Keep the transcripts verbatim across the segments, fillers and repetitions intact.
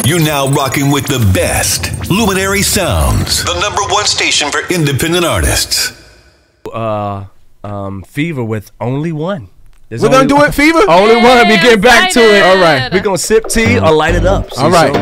You're now rocking with the best. Luminary Sounds, the number one station for independent artists. Uh, um, Fvrthr with Only One. There's We're going to do it, Fvrthr? Only yeah, one. We get back to it. All right. We're going to sip tea or light it up. All right.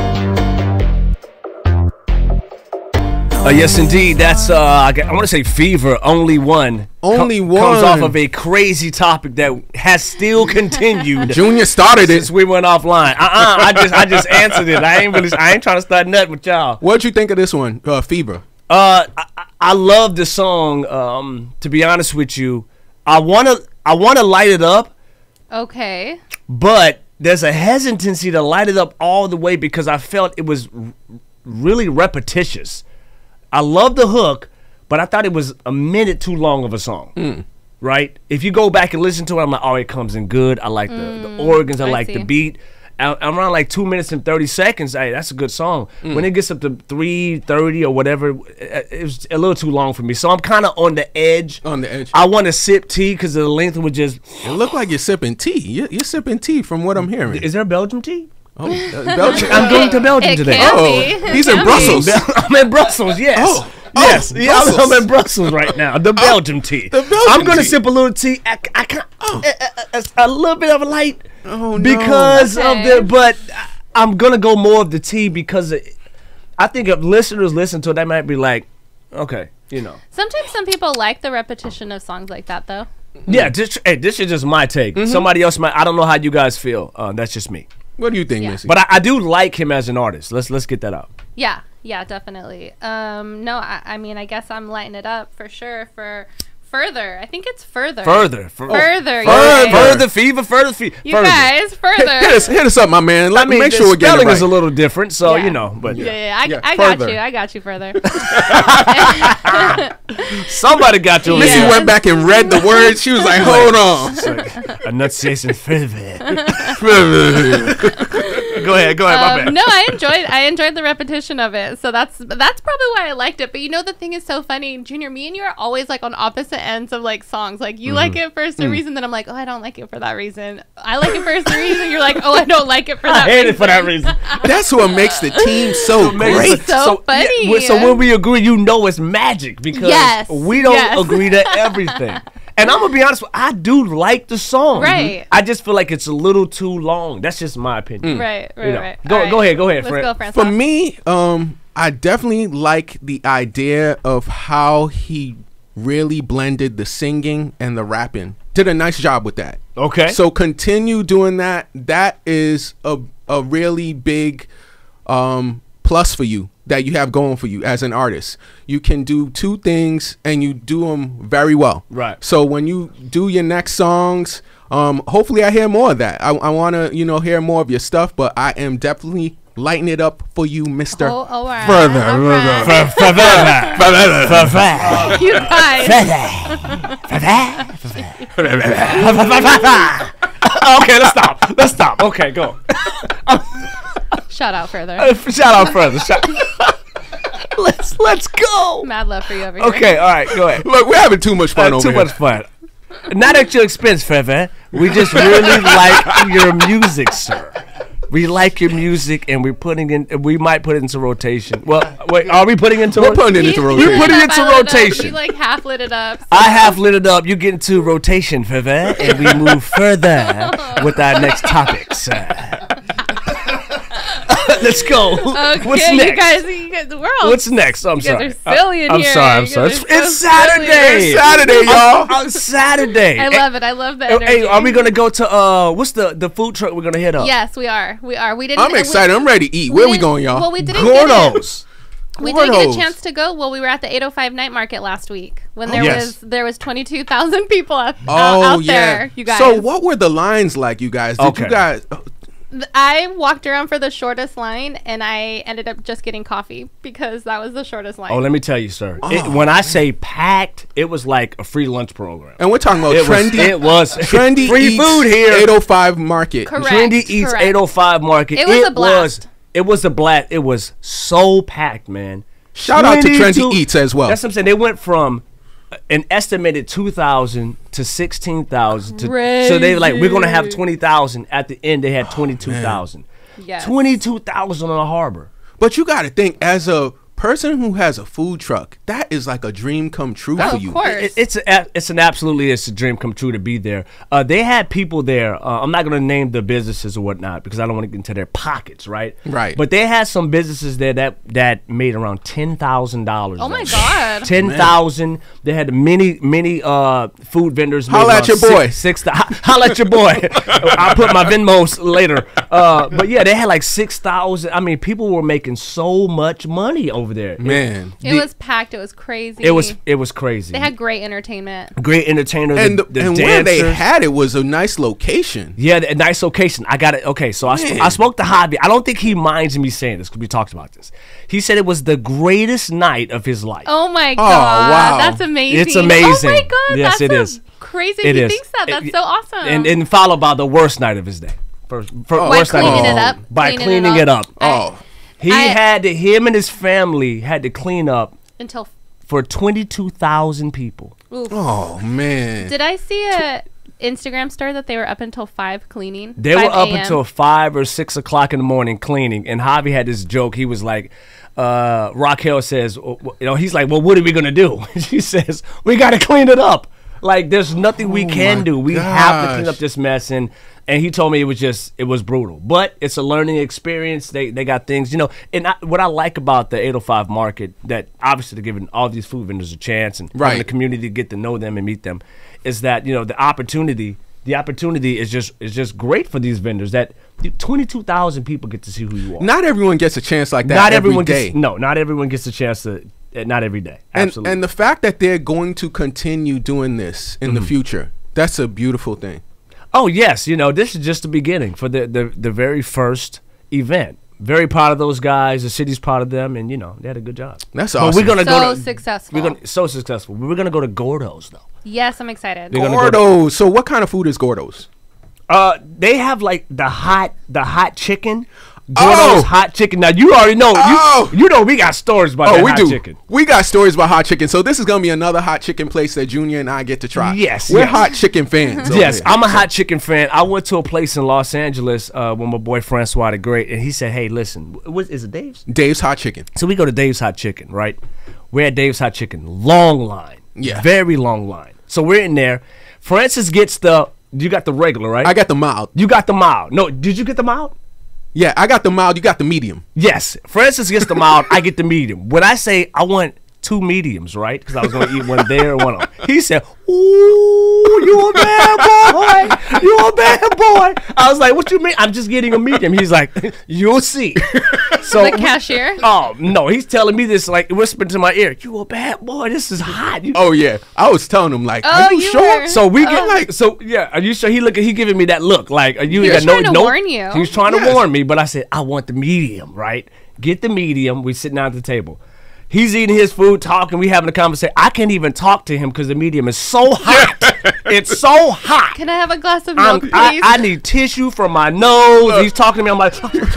Uh, yes, indeed. That's, uh, I, I want to say Fvrthr, Only One. Only com- One. Comes off of a crazy topic that has still continued. Junior started it. Since we went offline. Uh-uh, I just I just answered it. I ain't really, I ain't trying to start nothing with y'all. What'd you think of this one, uh, Fvrthr? Uh, I, I love the song. Um, to be honest with you, I wanna I wanna light it up, Okay. but there's a hesitancy to light it up all the way because I felt it was r- really repetitious. I love the hook, but I thought it was a minute too long of a song. Mm. Right? If you go back and listen to it, I'm like, oh, it comes in good. I like the, the organs. I, I like see. the beat. I- I'm around like two minutes and thirty seconds. Hey, that's a good song. Mm. When it gets up to three thirty or whatever, it it was a little too long for me. So I'm kind of on the edge. On the edge. I want to sip tea because the length would just. It looked like you're sipping tea. You're, you're sipping tea from what I'm hearing. Is there Belgium tea? Oh, uh, Belgium. I'm going to Belgium It today. can Oh, be. It he's in can Brussels. be. I'm in Brussels, yes. Oh, yes, oh, yeah, I'm- Brussels. I'm in Brussels right now. The Belgium tea. the Belgium I'm gonna tea. sip a little tea. I, I can Oh. a, a, a little bit of a light Oh, no. because Okay. of the. But I- I'm gonna go more of the tea because it, I think if listeners listen to it, they might be like, okay, you know, Sometimes some people like the repetition of songs like that, though. yeah. This, hey, this is just my take. Mm-hmm. Somebody else might. I don't know how you guys feel. Uh, that's just me. What do you think, Yeah. Missy? But I, I do like him as an artist. Let's let's get that out. Yeah, yeah, definitely. Um, no, I, I mean, I guess I'm lighting it up for sure for Fvrthr. I think it's Fvrthr. Further, fur- Fvrthr. further, yeah. further, fever, further, fever. You guys, hit, Fvrthr. us, hit us up, my man. Let I mean, make the sure we're getting it spelling right. is a little different, so Yeah. you know. But Yeah, yeah, I, Yeah, I got Fvrthr. you. I got you further. somebody got your Missy Yeah. went back and read the words. She was like, hold on. enunciation. Further. Go ahead, go ahead. my Um, bad. no, I enjoyed I enjoyed the repetition of it. So that's that's probably why I liked it. But you know the thing is so funny, Junior, me and you are always like on opposite ends of like songs. Like you like it for a certain reason, then I'm like, oh, I don't like it for that reason. I like it for a certain reason. You're like, oh, I don't like it for that I hate reason. it for that reason. That's what makes the team so Makes great. it So yeah, funny. well, so when we agree, you know it's magic because Yes, we don't yes. agree to everything. And I'm gonna be honest, with you, I do like the song. Right. I just feel like it's a little too long. That's just my opinion. Right, right, You know. right. Go- All right. go ahead, go ahead, Let's Fred. go, Francois. For me, um, I definitely like the idea of how he really blended the singing and the rapping. Did a nice job with that. Okay. So continue doing that. That is a a really big um, plus for you that you have going for you as an artist. You can do two things and you do them very well. Right. So when you do your next songs, um, hopefully I hear more of that. I, I want to, you know, hear more of your stuff, but I am definitely lighting it up for you, Mister Oh, all right. Fvrthr. All right. You guys. Okay, let's stop. Let's stop. Okay, go. Shout out Fvrthr. Shout out further. Shout. let's let's go. Mad love for you over here. Okay, all right, go ahead. Look, we're having too much fun Uh, over too here. much fun. Not at your expense, Fvrthr. We just really like your music, sir. We like your music, and we're putting in. We might put it into rotation. Well, wait, are we putting it into? We're ro- putting it He's into lit rotation. We're putting up, it into I lit up. rotation. He like half lit it up. so- I have lit it up. You get into rotation, Fvrthr, and we move further with our next topics. Let's go. Okay, What's you next? guys, you guys, we're all. What's next? I'm you sorry. guys are silly in I'm here. sorry. I'm You sorry. guys It's, are it's so Saturday. silly. It's Saturday, y'all. On Saturday. I love it. I love the Hey, energy. hey, are we gonna go to uh? What's the the food truck we're gonna hit up? Yes, we are. We are. We didn't. I'm we- excited. I'm ready to eat. we Where we didn't- going, y'all? Well, we didn't get it. Gordos. We didn't get a Gordos. chance to go. Well, we were at the eight oh five night market last week when there Yes. was there was twenty-two thousand people out, Oh, out, out yeah. there. You guys. So what were the lines like, you guys? Did Okay. you guys... Th- I walked around for the shortest line, and I ended up just getting coffee because that was the shortest line. Oh, let me tell you, sir. It, Oh, when I say packed, it was like a free lunch program. And we're talking about It was. trendy... It was Trendy free Eats food here. eight oh five Market. Correct. Trendy Eats correct. eight oh five Market. It was a Was, blast. it was a blast. It was so packed, man. Shout out to Trendy twenty-two Eats as well. That's what I'm saying. They went from an estimated two thousand to sixteen thousand. So they were like, we're going to have twenty thousand. At the end, they had twenty-two thousand. Yes. twenty-two thousand on the harbor. But you got to think, as a person who has a food truck, that is like a dream come true Oh, for of you. course. It, it's a, it's an absolutely it's a dream come true to be there. Uh, they had people there. Uh, I'm not going to name the businesses or whatnot because I don't want to get into their pockets, right? Right. But they had some businesses there that that made around ten thousand dollars. Oh my God. ten thousand. They had many many uh, food vendors. made Holla at around your boy. Six. six holla at your boy. I'll put my Venmos later. Uh, but yeah, they had like six thousand. I mean, people were making so much money over there. Man. It The- was packed. It was crazy. It was it was crazy. They had great entertainment. great entertainers And, the, the, the and dancers. where they had it was a nice location. Yeah, a nice location. I got it. Okay, so I, sp- Man. I spoke to Javi. I don't think he minds me saying this because we talked about this. He said it was the greatest night of his life. Oh my God. wow. That's amazing. It's amazing. Oh my God. Yes, that's it so is. crazy It if he is. thinks that. That's It- so awesome. And, and followed by the worst night of his day. First, fir- Oh. By worst night of cleaning his it day. up? By Cleaning it cleaning it up. up? Oh, He I- had to, him and his family had to clean up Until. for twenty-two thousand people. Oof. oh man. Did I see a Instagram story that they were up until five cleaning? They were five up a m? until five or six o'clock in the morning cleaning, and Javi had this joke. He was like, uh, Raquel says, w- w- you know, he's like, well, what are we gonna do? She says, we gotta clean it up. Like, there's nothing we Oh can my do. We have to clean gosh. up this mess, and and he told me it was just it was brutal, but it's a learning experience. They they got things, you know. And I, what I like about the eight oh five market, that obviously they're giving all these food vendors a chance and Right. having the community get to know them and meet them, is that, you know, the opportunity. The opportunity is just is just great for these vendors. That twenty-two thousand people get to see who you are. Not everyone gets a chance like that not every everyone day. gets no. Not everyone gets a chance to. uh, Not every day. and, Absolutely. and the fact that they're going to continue doing this in Mm-hmm. the future, that's a beautiful thing. oh yes, you know, this is just the beginning for the the, the very first event. Very proud of those guys. The city's proud of them, and you know they had a good job. That's But awesome. we're gonna So go to, successful. We're gonna so successful. We're gonna go to Gordo's though. Yes, I'm excited. They're gonna go to- Gordo's. So what kind of food is Gordo's? Uh, they have like the hot the hot chicken. Oh! Gordo's hot chicken. Now you already know. Oh! You, you know we got stories about Oh, that we hot do. chicken. We got stories about hot chicken. So this is gonna be another hot chicken place that Junior and I get to try. Yes, we're yes. hot chicken fans. over Yes, here. I'm a hot chicken fan. I went to a place in Los Angeles uh, with my boy Francois the Great, and he said, "Hey, listen, what is it, Dave's?" Dave's Hot Chicken. So we go to Dave's Hot Chicken, right? We're at Dave's Hot Chicken, long line, Yeah. very long line. So we're in there. Francis gets the. You got the regular, right? I got the mild. You got the mild. No, did you get the mild? Yeah, I got the mild. You got the medium. Yes. Francis gets the mild. I get the medium. When I say I want two mediums, right? Because I was going to eat one there and one on. He said, "Ooh, you a bad boy. You a bad boy." I was like, "What you mean? I'm just getting a medium." He's like, "You'll see." So The cashier? Oh no, he's telling me this like whispering to my ear. You a bad boy. This is hot. You Oh yeah, I was telling him like, Oh, are you, you sure? were- So we get Oh. like, so yeah. Are you sure? He look, he giving me that look, like, are you? He got was no, trying to no, warn you. He was trying Yes. to warn me, but I said I want the medium, right? Get the medium. We sitting down at the table. He's eating his food, talking. We having a conversation. I can't even talk to him because the medium is so hot. It's so hot. Can I have a glass of I'm- milk, I, please? I need tissue from my nose. He's talking to me. I'm like,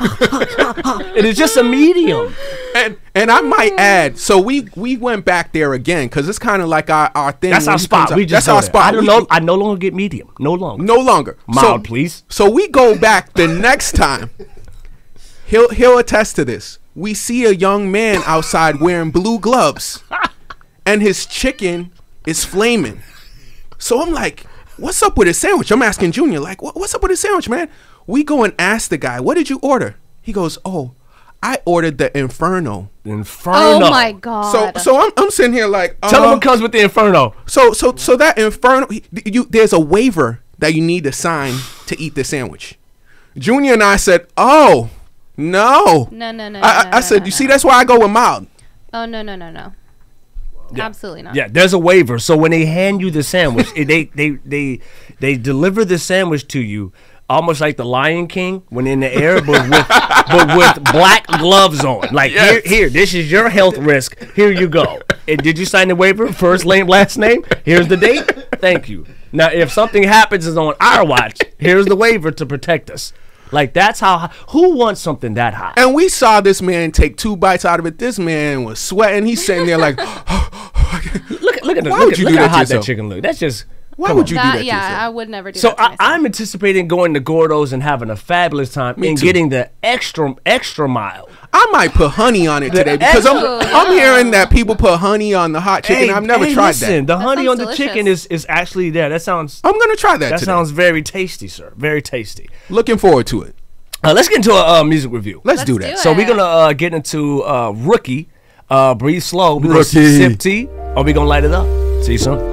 it is just a medium. And and I might add, so we we went back there again because it's kind of like our, our thing. That's when our he spot. comes out. We just that's go our there. spot. I don't We- know. I no longer get medium. No longer. No longer Mild, so, please. So we go back the next time. He'll he'll attest to this. We see a young man outside wearing blue gloves, and his chicken is flaming. So I'm like, "What's up with his sandwich?" I'm asking Junior, like, what, "What's up with his sandwich, man?" We go and ask the guy, "What did you order?" He goes, "Oh, I ordered the Inferno." Inferno. Oh my God. So so I'm I'm sitting here like, Tell him uh, what comes with the Inferno. So so so that Inferno, he- you there's a waiver that you need to sign to eat the sandwich. Junior and I said, "Oh, no." No, no, no. I, I, no, I no, said, no, "You no. see, that's why I go with mild." Oh, no, no, no, no. Absolutely not. Yeah, there's a waiver. So when they hand you the sandwich, it- they they they they deliver the sandwich to you, almost like the Lion King when in the air, but with but with black gloves on. Like here, here, this is your health risk. Here you go. And did you sign the waiver? First name, last name. Here's the date. Thank you. Now, if something happens is on our watch, here's the waiver to protect us. Like that's how. Who wants something that hot? And we saw this man take two bites out of it. This man was sweating. He's sitting there like, Look, at look at the, Why look would at, you look do how that to hot that yourself? chicken look. That's just Why Come would on. you That, do that? yeah, to yourself? I would never do So that to I, myself. I'm anticipating going to Gordo's and having a fabulous time Me and too. getting the extra extra mile. I might put honey on it today because I'm Ooh, I'm yeah. hearing that people put honey on the hot chicken. I've never hey, tried listen, that. The honey on sounds the delicious. chicken is is actually there. That sounds I'm gonna try that. that today. sounds very tasty, sir. Very tasty. Looking forward to it. Uh, let's get into a uh, music review. Let's, Let's do do that. it. So we're gonna uh, get into uh, Rookie. Uh, breathe slow. We gonna Rookie. sip tea. Or we gonna light it up. See you soon.